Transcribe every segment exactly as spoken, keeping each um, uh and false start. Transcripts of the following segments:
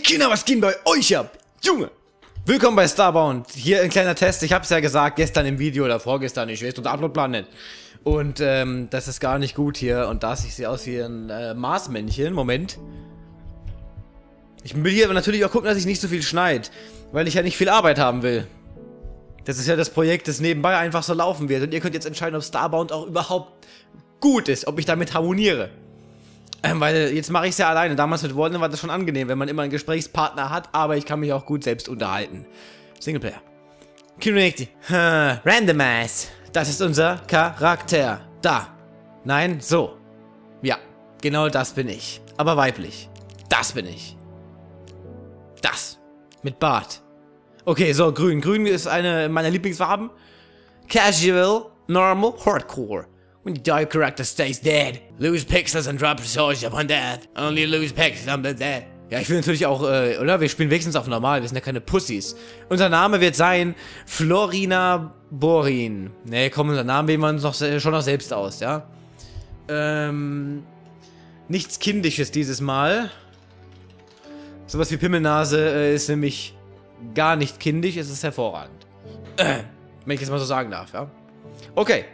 Kinder, was geht bei euch ab? Junge! Willkommen bei Starbound. Hier ein kleiner Test. Ich hab's ja gesagt, gestern im Video oder vorgestern, ich weiß, unter Uploadplan nicht. Und ähm, das ist gar nicht gut hier. Und da sieht aus wie ein äh, Marsmännchen. Moment. Ich will hier aber natürlich auch gucken, dass ich nicht so viel schneide. Weil ich ja nicht viel Arbeit haben will. Das ist ja das Projekt, das nebenbei einfach so laufen wird. Und ihr könnt jetzt entscheiden, ob Starbound auch überhaupt gut ist. Ob ich damit harmoniere. Ähm, weil jetzt mache ich es ja alleine. Damals mit Warden war das schon angenehm, wenn man immer einen Gesprächspartner hat. Aber ich kann mich auch gut selbst unterhalten. Singleplayer. Community. Randomize. Das ist unser Charakter. Da. Nein, so. Ja, genau das bin ich. Aber weiblich. Das bin ich. Das. Mit Bart. Okay, so, grün. Grün ist eine meiner Lieblingsfarben. Casual, normal, hardcore. When you die, your character stays dead. Lose pixels and drop resources upon death. Only lose pixels on the dead. Ja, ich will natürlich auch, äh, oder? Wir spielen wenigstens auf normal, wir sind ja keine Pussys. Unser Name wird sein Florina Borin. Ne, komm, unser Name wählen wir uns noch, schon noch selbst aus, ja? Ähm, nichts Kindisches dieses Mal. Sowas wie Pimmelnase äh, ist nämlich gar nicht kindisch, es ist hervorragend. Äh, wenn ich das mal so sagen darf, ja? Okay.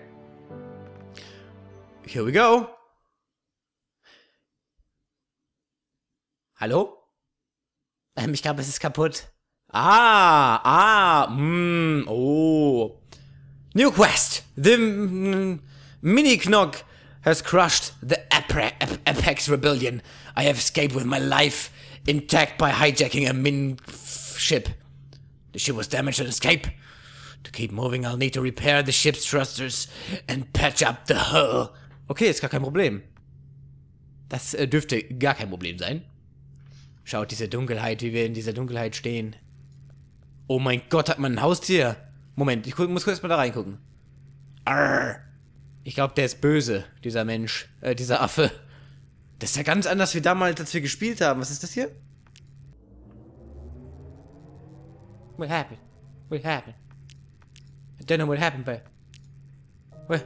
Here we go. Hallo? Ähm, ich glaube, es ist kaputt. Ah, ah, mm, oh. New quest. The mm, Mini-Knock has crushed the Apre Ap Apex Rebellion. I have escaped with my life intact by hijacking a min ship. The ship was damaged on escape. To keep moving, I'll need to repair the ship's thrusters and patch up the hull. Okay, ist gar kein Problem. Das äh, dürfte gar kein Problem sein. Schaut diese Dunkelheit, wie wir in dieser Dunkelheit stehen. Oh mein Gott, hat man ein Haustier? Moment, ich muss kurz mal da reingucken. Arr. Ich glaube, der ist böse, dieser Mensch, äh, dieser Affe. Das ist ja ganz anders wie damals, als wir gespielt haben. Was ist das hier? What happened? What happened? I don't know what happened, but... What?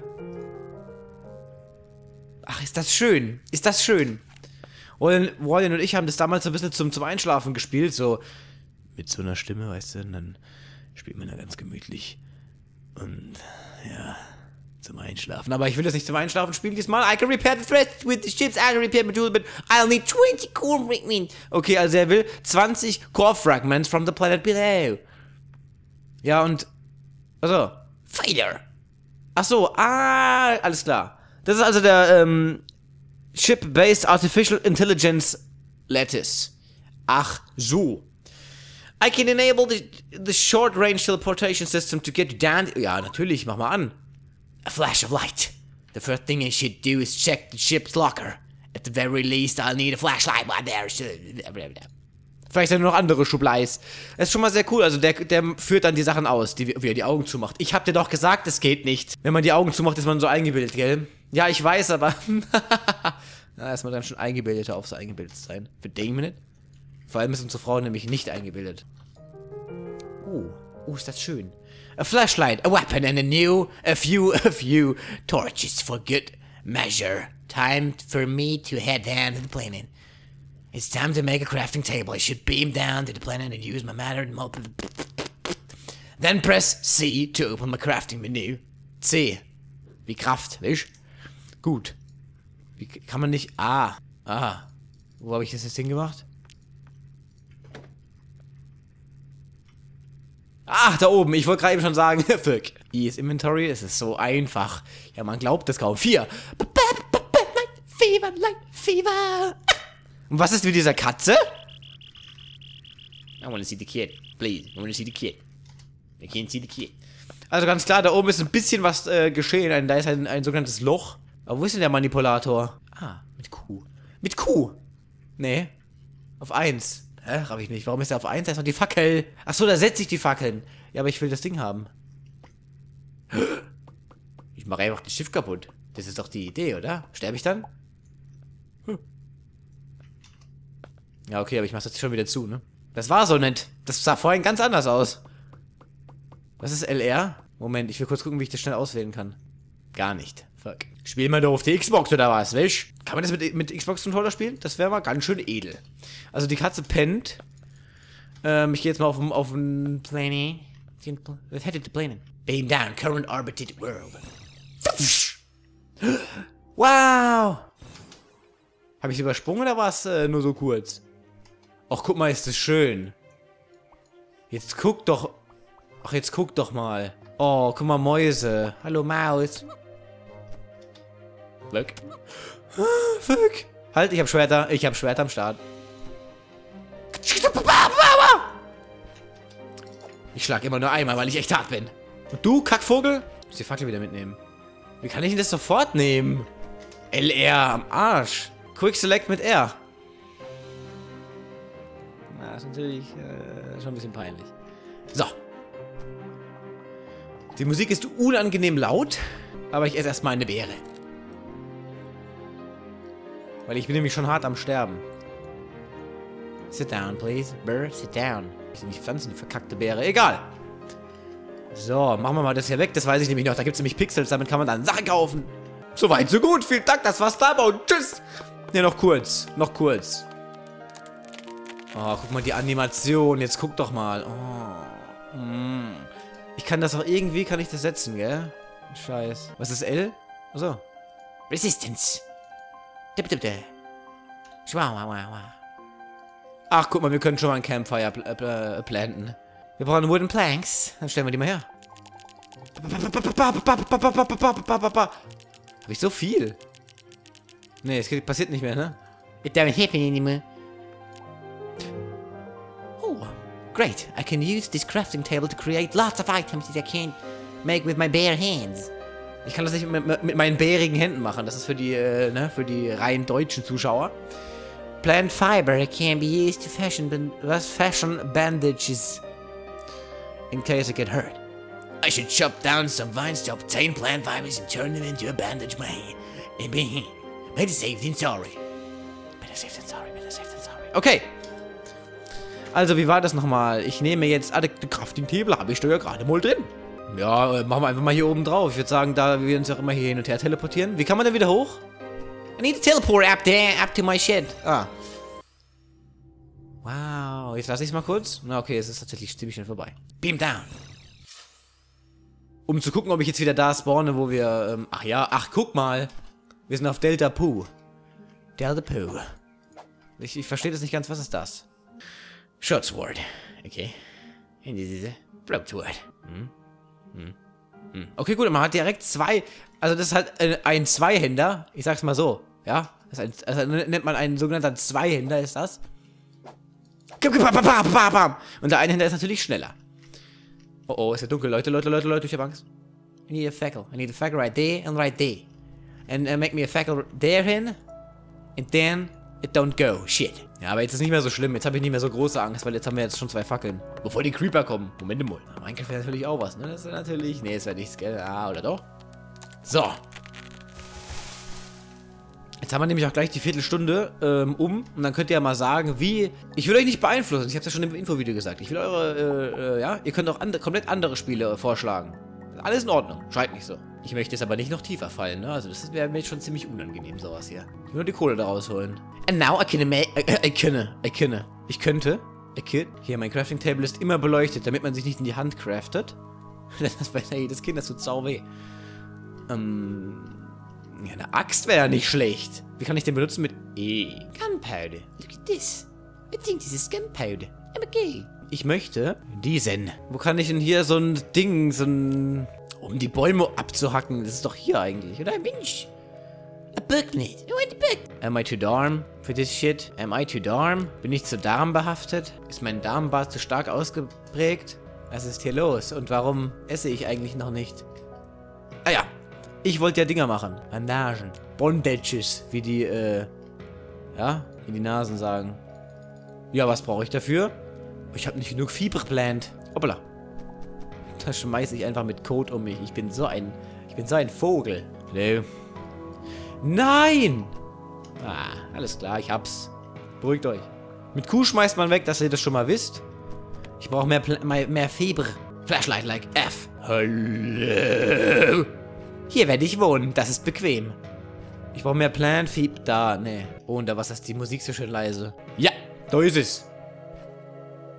Ach, ist das schön. Ist das schön. Warden und ich haben das damals so ein bisschen zum, zum Einschlafen gespielt, so mit so einer Stimme, weißt du, und dann spielt man da ganz gemütlich und ja, zum Einschlafen. Aber ich will das nicht zum Einschlafen spielen diesmal. I can repair the thread with the ship's I can repair module, but I'll need twenty core fragments. Okay, also er will zwanzig core fragments from the planet below. Ja, und also, Failure. Ach so, ah, alles klar. Das ist also der, ähm, Ship-Based Artificial Intelligence Lattice. Ach so. I can enable the, the short-range teleportation system to get you down... Ja, natürlich, mach mal an. A flash of light. The first thing I should do is check the ship's locker. At the very least, I'll need a flashlight while there. Vielleicht sind nur noch andere Schubleis. Das ist schon mal sehr cool. Also der, der führt dann die Sachen aus, die, wie er die Augen zumacht. Ich hab dir doch gesagt, es geht nicht. Wenn man die Augen zumacht, ist man so eingebildet, gell? Ja, ich weiß, aber... Na, ist man dann schon eingebildeter auf so eingebildet sein. Für den Minute. Vor allem ist unsere Frau nämlich nicht eingebildet. Oh, oh, ist das schön. A flashlight, a weapon and a new, a few, a few torches for good measure. Time for me to head down to the planet. It's time to make a crafting table. I should beam down to the planet and use my matter and multiple... Then press C to open my crafting menu. C. Wie Kraft, weißt? Gut. Wie kann man nicht... Ah. Ah. Wo habe ich das jetzt hingemacht? Ach, da oben. Ich wollte gerade eben schon sagen. Fuck. I ist Inventory. Es ist so einfach. Ja, man glaubt das kaum. Vier. Light Fever, Light Fever. Und was ist mit dieser Katze? I wanna see the kid. Please. I wanna see the kid. I can't see the kid. Also ganz klar, da oben ist ein bisschen was äh, geschehen. Da ist ein, ein sogenanntes Loch. Aber wo ist denn der Manipulator? Ah, mit Q. Mit Q! Nee. Auf eins. Hä? Raff ich nicht. Warum ist er auf eins? Da ist noch die Fackel. Achso, da setze ich die Fackeln. Ja, aber ich will das Ding haben. Ich mache einfach das Schiff kaputt. Das ist doch die Idee, oder? Sterbe ich dann? Hm. Ja, okay, aber ich mach's jetzt schon wieder zu, ne? Das war so nett. Das sah vorhin ganz anders aus. Was ist L R? Moment, ich will kurz gucken, wie ich das schnell auswählen kann. Gar nicht. Fuck. Spielen wir doch auf die Xbox oder was, weißt? Kann man das mit, mit Xbox-Controller spielen? Das wäre mal ganz schön edel. Also die Katze pennt. Ähm, ich gehe jetzt mal auf den auf den Planet. Was hättet ihr planen? Beam down, current orbited world. Wow! Habe ich übersprungen oder war es äh, nur so kurz? Ach, guck mal, ist das schön. Jetzt guck doch. Ach, jetzt guck doch mal. Oh, guck mal, Mäuse. Hallo, Maus. Weg. Weg. Halt, ich hab Schwerter. Ich hab Schwerter am Start. Ich schlag immer nur einmal, weil ich echt hart bin. Und du, Kackvogel? Ich muss die Fackel wieder mitnehmen. Wie kann ich denn das sofort nehmen? L R am Arsch. Quick Select mit R. Na, das ist natürlich äh, schon ein bisschen peinlich. So. Die Musik ist unangenehm laut, aber ich esse erstmal eine Beere. Weil ich bin nämlich schon hart am Sterben. Sit down, please. Burr, sit down. Ich sind nicht Pflanzen, die verkackte Beere. Egal. So, machen wir mal das hier weg. Das weiß ich nämlich noch. Da gibt es nämlich Pixels, damit kann man dann Sachen kaufen. Soweit, so gut. Vielen Dank, das war's dabei und tschüss. Ne, noch kurz. Noch kurz. Oh, guck mal die Animation. Jetzt guck doch mal. Oh. Mm. Ich kann das auch irgendwie, kann ich das setzen, gell? Scheiß. Was ist L? Achso. Resistance. Dip, dip, dip. Ach, guck mal, wir können schon mal ein Campfire pl pl planten. Wir brauchen Wooden Planks. Dann stellen wir die mal her. Hab ich so viel? Nee, es passiert nicht mehr, ne? It don't happen anymore. Oh, great. I can use this crafting table to create lots of items that I can't make with my bare hands. Ich kann das nicht mit, mit meinen bärigen Händen machen. Das ist für die, äh, ne, für die rein deutschen Zuschauer. Plant fiber can be used to fashion, was fashion bandages in case I get hurt. I should chop down some vines to obtain plant fibers and turn them into a bandage. May, better safe than sorry. Better safe than sorry. Better safe than sorry. Okay. Also, wie war das nochmal? Ich nehme jetzt alle Crafting Table, habe ich da ja gerade mal drin. Ja, machen wir einfach mal hier oben drauf. Ich würde sagen, da wir uns auch immer hier hin und her teleportieren. Wie kann man denn wieder hoch? I need to teleport up there, up to my shed. Ah. Wow, jetzt lasse ich es mal kurz. Na okay, es ist tatsächlich ziemlich schnell vorbei. Beam down. Um zu gucken, ob ich jetzt wieder da spawne, wo wir... Ähm, ach ja, ach guck mal. Wir sind auf Delta Poo. Delta Poo. Ich, ich verstehe das nicht ganz. Was ist das? Short Sword. Okay. Broadsword. Hm. Hm. Hm. Okay, gut, man hat direkt zwei... Also das ist halt äh, ein Zweihänder. Ich sag's mal so. Ja? Das ist ein, also nennt man einen sogenannten Zweihänder, ist das. Und der Einhänder ist natürlich schneller. Oh oh, ist ja dunkel. Leute, Leute, Leute, Leute, ich hab Angst. I need a fackel. I need a fackel right there and right there. And uh, make me a fackel there hin. And then it don't go. Shit. Ja, aber jetzt ist es nicht mehr so schlimm. Jetzt habe ich nicht mehr so große Angst, weil jetzt haben wir jetzt schon zwei Fackeln. Bevor die Creeper kommen. Moment mal. Minecraft wäre natürlich auch was, ne? Das ist natürlich... Nee, das wäre nichts, gell? Ah, oder doch? So. Jetzt haben wir nämlich auch gleich die Viertelstunde ähm, um. Und dann könnt ihr ja mal sagen, wie... Ich will euch nicht beeinflussen. Ich habe es ja schon im Infovideo gesagt. Ich will eure... Äh, äh, ja, ihr könnt auch andere, komplett andere Spiele äh, vorschlagen. Alles in Ordnung. Scheint nicht so. Ich möchte jetzt aber nicht noch tiefer fallen, ne? Also das wäre mir jetzt schon ziemlich unangenehm, sowas hier. Ich will nur die Kohle da rausholen. And now I can make... Äh, ich könne. Ich könne. Ich könnte. Ich könnte. Hier, mein Crafting Table ist immer beleuchtet, damit man sich nicht in die Hand craftet. Das weiß ja jedes Kind, das tut sau weh. Ähm... Ja, eine Axt wäre ja nicht schlecht. Wie kann ich den benutzen mit E? Gunpowder. Look at this. I think this is gunpowder. I'm okay. Ich möchte diesen. Wo kann ich denn hier so ein Ding, so ein... Um die Bäume abzuhacken. Das ist doch hier eigentlich, oder? Mensch. A booklet. I want a book. Am I too darm for this shit? Am I too darm? Bin ich zu darmbehaftet? Ist mein Darmbart zu stark ausgeprägt? Was ist hier los? Und warum esse ich eigentlich noch nicht? Ah ja. Ich wollte ja Dinger machen. Bandagen. Bondages, wie die, äh, ja, in die Nasen sagen. Ja, was brauche ich dafür? Ich habe nicht genug Fieber geplant. Hoppala. Da schmeiße ich einfach mit Code um mich. Ich bin so ein, ich bin so ein Vogel. Hallo. Nein! Ah, alles klar, ich hab's. Beruhigt euch. Mit Q schmeißt man weg, dass ihr das schon mal wisst. Ich brauche mehr, mehr, mehr Fieber. Flashlight like F. Hallo. Hier werde ich wohnen, das ist bequem. Ich brauche mehr Plan, Fieb, da, ne. Oh, und da was ist die Musik so schön leise. Ja, da ist es.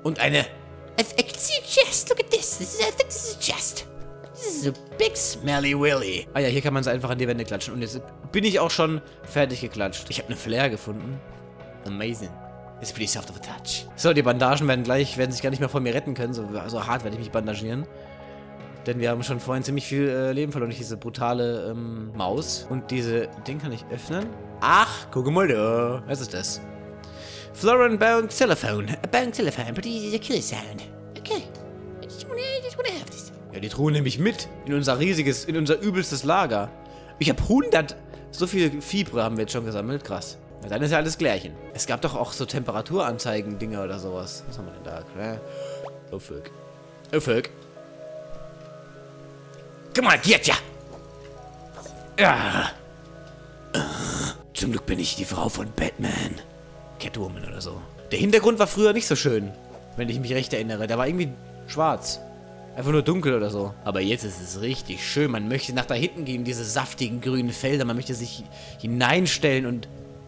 Und eine... I, I can see a chest. Look at this. This is, I think this is a chest. This is a big smelly willy. Ah ja, hier kann man sie einfach an die Wände klatschen. Und jetzt bin ich auch schon fertig geklatscht. Ich habe eine Flair gefunden. Amazing. It's pretty soft of a touch. So, die Bandagen werden gleich, werden sich gar nicht mehr von mir retten können. So, so hart werde ich mich bandagieren. Denn wir haben schon vorhin ziemlich viel äh, Leben verloren durch diese brutale ähm, Maus. Und diese Ding kann ich öffnen. Ach, guck mal da. Was ist das? Florent Bone Telephone. A bone telephone produces a killer sound. Okay. I just wanna, I just wanna have this. Ja, die Truhe nehme ich mit. In unser riesiges, in unser übelstes Lager. Ich habe hundert... So viel Fibre haben wir jetzt schon gesammelt. Krass. Ja, dann ist ja alles Klärchen. Es gab doch auch so Temperaturanzeigen-Dinger oder sowas. Was haben wir denn da? Oh, fuck. Oh, fuck. Come on, get ya! Ja. Zum Glück bin ich die Frau von Batman. Catwoman oder so. Der Hintergrund war früher nicht so schön, wenn ich mich recht erinnere. Der war irgendwie schwarz. Einfach nur dunkel oder so. Aber jetzt ist es richtig schön. Man möchte nach da hinten gehen, diese saftigen grünen Felder. Man möchte sich hineinstellen und...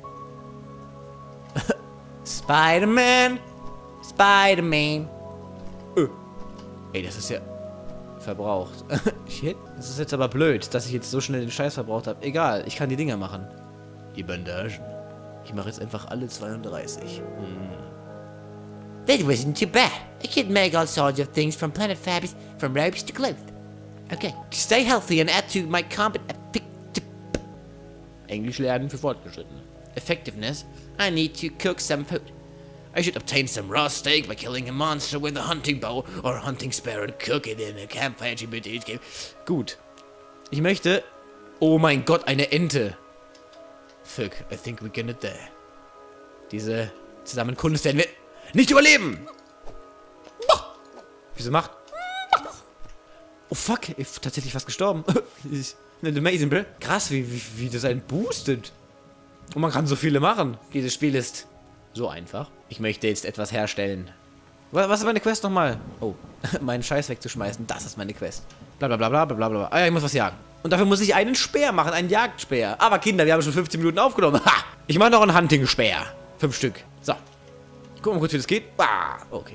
Spider-Man! Spider-Man! Öh. Ey, das ist ja... verbraucht. Shit. Das ist jetzt aber blöd, dass ich jetzt so schnell den Scheiß verbraucht habe. Egal, ich kann die Dinger machen. Die Bandagen. Ich mache jetzt einfach alle zweiunddreißig. Hm. That wasn't too bad. I could make all sorts of things from planet fabrics, from ropes to clothes. Okay. To stay healthy and add to my combat Englisch lernen für Fortgeschrittene. effectiveness, I need to cook some food. I should obtain some raw steak by killing a monster with a hunting bow or a hunting spear and cook it in a campfire. Gut. Ich möchte... Oh mein Gott, eine Ente. Fuck, I think we're gonna die. Diese Zusammenkunft werden wir nicht überleben. Wieso macht... Oh fuck, ich bin tatsächlich fast gestorben. Nicht amazing, bro. Krass, wie, wie, wie das einen boostet. Und man kann so viele machen. Dieses Spiel ist so einfach. Ich möchte jetzt etwas herstellen. Was ist meine Quest nochmal? Oh, meinen Scheiß wegzuschmeißen. Das ist meine Quest. Blablabla, bla, bla, bla, bla. Ah ja, ich muss was jagen. Und dafür muss ich einen Speer machen, einen Jagdspeer. Aber Kinder, wir haben schon fünfzehn Minuten aufgenommen. Ha! Ich mache noch einen Hunting-Speer. Fünf Stück. So. Gucken wir kurz, wie das geht. Ah, okay.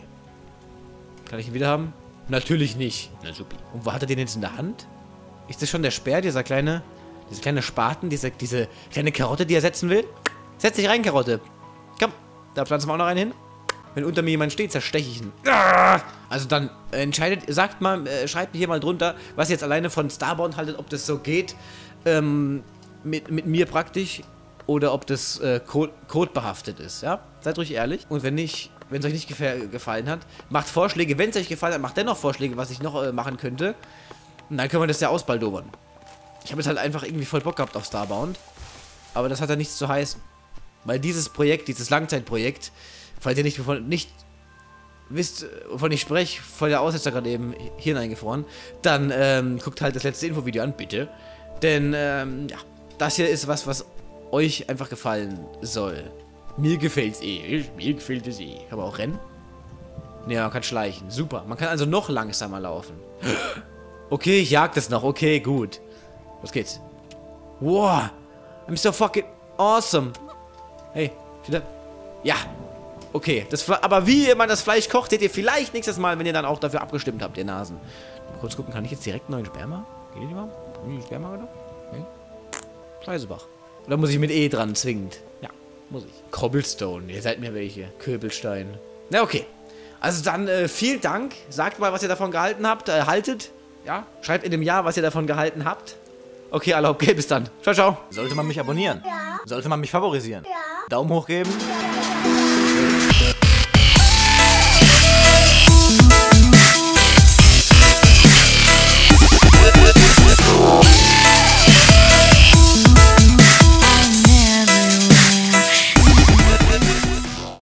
Kann ich ihn wieder haben? Natürlich nicht. Na super. Und wo hat er den jetzt in der Hand? Ist das schon der Speer, dieser kleine, dieser kleine Spaten, diese, diese kleine Karotte, die er setzen will? Setz dich rein, Karotte. Komm, da pflanzen wir auch noch einen hin. Wenn unter mir jemand steht, zersteche ich ihn. Also dann entscheidet, sagt mal, äh, schreibt hier mal drunter, was ihr jetzt alleine von Starbound haltet, ob das so geht, ähm, mit, mit mir praktisch, oder ob das äh, Code, Code behaftet ist, ja? Seid ruhig ehrlich. Und wenn nicht, wenn es euch nicht gefallen hat, macht Vorschläge. Wenn es euch gefallen hat, macht dennoch Vorschläge, was ich noch äh, machen könnte. Und dann können wir das ja ausbaldobern. Ich habe jetzt halt einfach irgendwie voll Bock gehabt auf Starbound. Aber das hat ja nichts zu heißen. Weil dieses Projekt, dieses Langzeitprojekt, falls ihr nicht, wovon, nicht wisst, wovon ich spreche, voll der Aussetzer gerade eben Hirn eingefroren, dann ähm, guckt halt das letzte Infovideo an, bitte. Denn, ähm, ja, das hier ist was, was euch einfach gefallen soll. Mir gefällt's eh. Mir gefällt es eh. Kann man auch rennen? Ne, man kann schleichen. Super. Man kann also noch langsamer laufen. Okay, ich jag das noch. Okay, gut. Los geht's. Wow. I'm so fucking awesome. Hey, wieder. Ja. Okay. Das Fle aber wie man das Fleisch kocht, seht ihr vielleicht nächstes Mal, wenn ihr dann auch dafür abgestimmt habt, ihr Nasen. Mal kurz gucken, kann ich jetzt direkt einen neuen Sperma? Geht die mal? Kann ich Sperma oder? Okay. Schleisebach. Oder muss ich mit E dran zwingend? Ja, muss ich. Cobblestone. Ihr seid mir welche. Köbelstein. Na, okay. Also dann, äh, vielen Dank. Sagt mal, was ihr davon gehalten habt. Äh, haltet. Ja. Schreibt in dem Jahr, was ihr davon gehalten habt. Okay, alle okay, bis dann. Ciao, ciao. Sollte man mich abonnieren? Ja. Sollte man mich favorisieren? Ja. Daumen hoch geben? Ja.